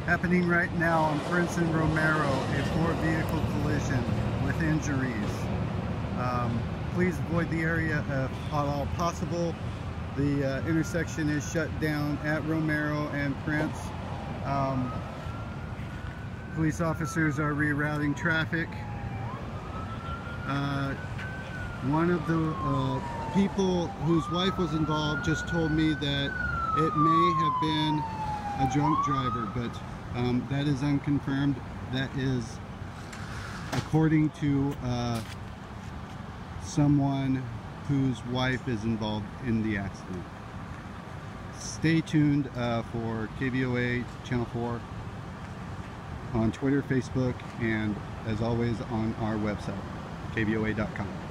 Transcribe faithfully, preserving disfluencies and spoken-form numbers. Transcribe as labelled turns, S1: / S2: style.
S1: Happening right now on Prince and Romero, a four-vehicle collision with injuries. Um, please avoid the area if at all possible. The uh, intersection is shut down at Romero and Prince. Um, police officers are rerouting traffic. Uh, one of the uh, people whose wife was involved just told me that it may have been a drunk driver, but um, that is unconfirmed. That is according to uh, someone whose wife is involved in the accident. Stay tuned uh, for K V O A Channel four on Twitter, Facebook, and as always on our website, K V O A dot com.